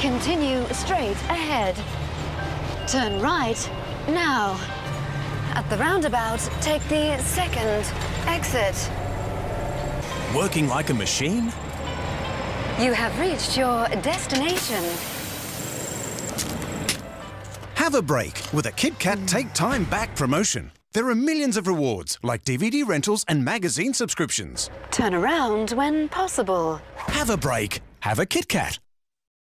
Continue straight ahead. Turn right now. At the roundabout, take the second exit. Working like a machine? You have reached your destination. Have a break with a KitKat Take Time Back promotion. There are millions of rewards, like DVD rentals and magazine subscriptions. Turn around when possible. Have a break. Have a KitKat.